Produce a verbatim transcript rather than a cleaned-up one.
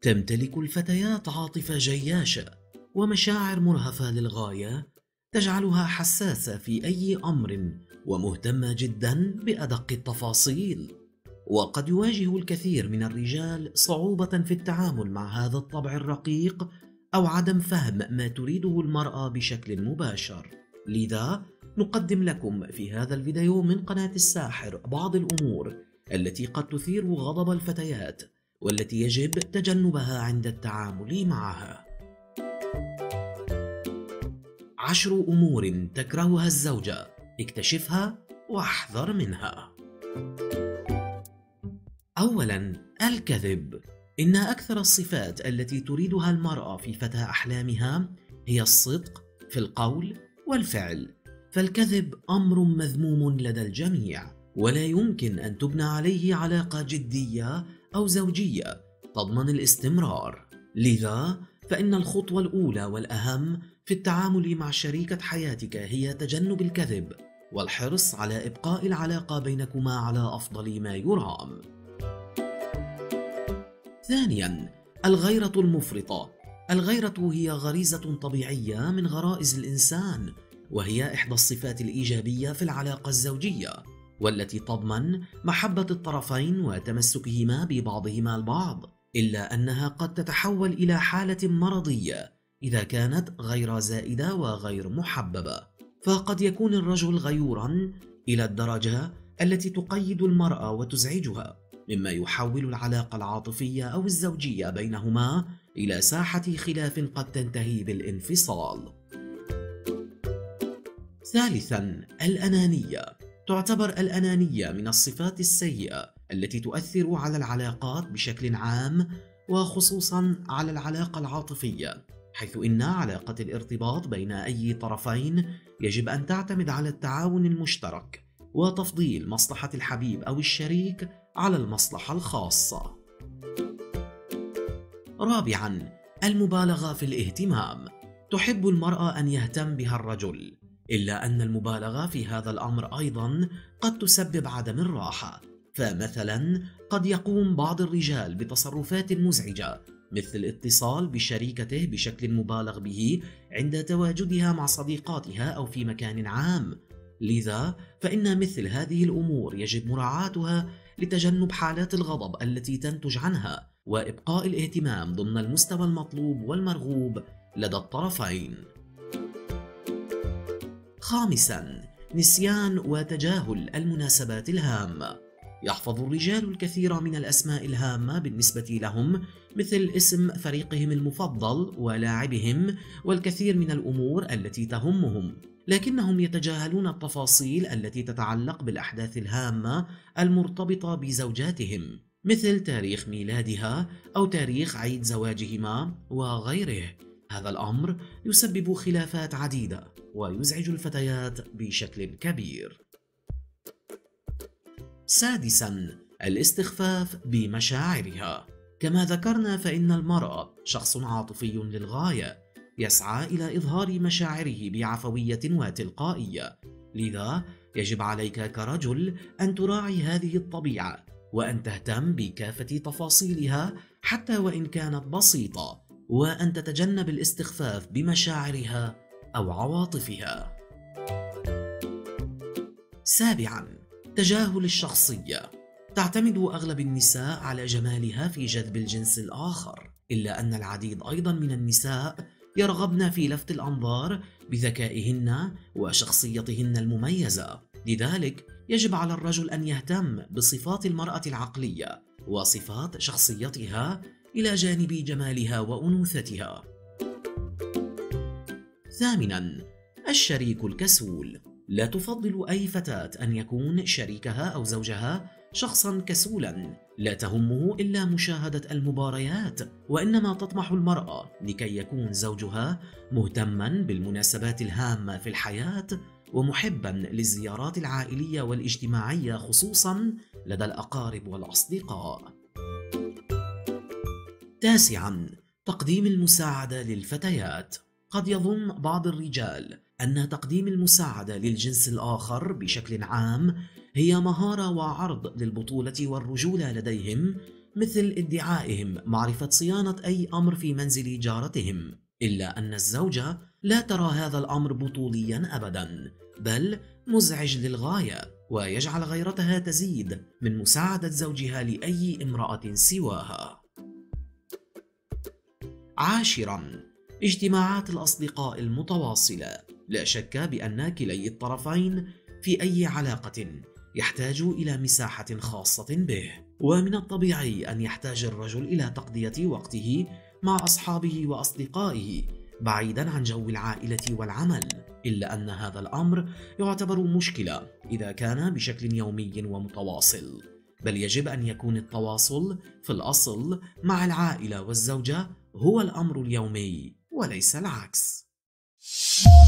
تمتلك الفتيات عاطفة جياشة ومشاعر مرهفة للغاية تجعلها حساسة في أي أمر ومهتمة جدا بأدق التفاصيل. وقد يواجه الكثير من الرجال صعوبة في التعامل مع هذا الطبع الرقيق أو عدم فهم ما تريده المرأة بشكل مباشر. لذا نقدم لكم في هذا الفيديو من قناة الساحر بعض الأمور التي قد تثير غضب الفتيات والتي يجب تجنبها عند التعامل معها. عشر أمور تكرهها الزوجة، اكتشفها واحذر منها. أولاً، الكذب. إن أكثر الصفات التي تريدها المرأة في فتى أحلامها هي الصدق في القول والفعل، فالكذب أمر مذموم لدى الجميع، ولا يمكن أن تبنى عليه علاقة جدية أو زوجية تضمن الاستمرار. لذا فإن الخطوة الأولى والأهم في التعامل مع شريكة حياتك هي تجنب الكذب والحرص على إبقاء العلاقة بينكما على أفضل ما يرام. ثانياً، الغيرة المفرطة. الغيرة هي غريزة طبيعية من غرائز الإنسان، وهي إحدى الصفات الإيجابية في العلاقة الزوجية، والتي تضمن محبة الطرفين وتمسكهما ببعضهما البعض، إلا أنها قد تتحول إلى حالة مرضية إذا كانت غير زائدة وغير محببة. فقد يكون الرجل غيوراً إلى الدرجة التي تقيد المرأة وتزعجها، مما يحول العلاقة العاطفية أو الزوجية بينهما إلى ساحة خلاف قد تنتهي بالانفصال. ثالثاً، الأنانية. تعتبر الأنانية من الصفات السيئة التي تؤثر على العلاقات بشكل عام، وخصوصاً على العلاقة العاطفية، حيث إن علاقة الارتباط بين أي طرفين يجب أن تعتمد على التعاون المشترك وتفضيل مصلحة الحبيب أو الشريك على المصلحة الخاصة. رابعاً، المبالغة في الاهتمام. تحب المرأة أن يهتم بها الرجل، إلا أن المبالغة في هذا الأمر أيضاً قد تسبب عدم الراحة. فمثلاً قد يقوم بعض الرجال بتصرفات مزعجة، مثل الاتصال بشريكته بشكل مبالغ به عند تواجدها مع صديقاتها أو في مكان عام. لذا فإن مثل هذه الأمور يجب مراعاتها لتجنب حالات الغضب التي تنتج عنها، وإبقاء الاهتمام ضمن المستوى المطلوب والمرغوب لدى الطرفين. خامساً، نسيان وتجاهل المناسبات الهامة. يحفظ الرجال الكثير من الأسماء الهامة بالنسبة لهم، مثل اسم فريقهم المفضل ولاعبهم والكثير من الأمور التي تهمهم، لكنهم يتجاهلون التفاصيل التي تتعلق بالأحداث الهامة المرتبطة بزوجاتهم، مثل تاريخ ميلادها أو تاريخ عيد زواجهما وغيره. هذا الأمر يسبب خلافات عديدة ويزعج الفتيات بشكل كبير. سادساً، الاستخفاف بمشاعرها. كما ذكرنا فإن المرأة شخص عاطفي للغاية، يسعى إلى إظهار مشاعره بعفوية وتلقائية. لذا يجب عليك كرجل أن تراعي هذه الطبيعة وأن تهتم بكافة تفاصيلها حتى وإن كانت بسيطة، وأن تتجنب الاستخفاف بمشاعرها أو عواطفها. سابعاً، تجاهل الشخصية. تعتمد أغلب النساء على جمالها في جذب الجنس الآخر، إلا أن العديد أيضاً من النساء يرغبن في لفت الأنظار بذكائهن وشخصيتهن المميزة. لذلك يجب على الرجل أن يهتم بصفات المرأة العقلية وصفات شخصيتها إلى جانب جمالها وأنوثتها. ثامناً، الشريك الكسول. لا تفضل أي فتاة أن يكون شريكها أو زوجها شخصاً كسولاً لا تهمه إلا مشاهدة المباريات، وإنما تطمح المرأة لكي يكون زوجها مهتماً بالمناسبات الهامة في الحياة ومحباً للزيارات العائلية والاجتماعية، خصوصاً لدى الأقارب والأصدقاء. تاسعاً، تقديم المساعدة للفتيات. قد يظن بعض الرجال أن تقديم المساعدة للجنس الآخر بشكل عام هي مهارة وعرض للبطولة والرجولة لديهم، مثل ادعائهم معرفة صيانة أي أمر في منزل جارتهم، إلا أن الزوجة لا ترى هذا الأمر بطوليا أبدا، بل مزعج للغاية، ويجعل غيرتها تزيد من مساعدة زوجها لأي امرأة سواها. عاشرا، اجتماعات الأصدقاء المتواصلة. لا شك بأن كلي الطرفين في أي علاقة يحتاج إلى مساحة خاصة به، ومن الطبيعي أن يحتاج الرجل إلى تقضية وقته مع أصحابه وأصدقائه بعيدا عن جو العائلة والعمل، إلا أن هذا الأمر يعتبر مشكلة إذا كان بشكل يومي ومتواصل، بل يجب أن يكون التواصل في الأصل مع العائلة والزوجة هو الأمر اليومي وليس العكس.